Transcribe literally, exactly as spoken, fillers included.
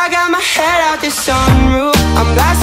I got my head out the sunroof. I'm blasting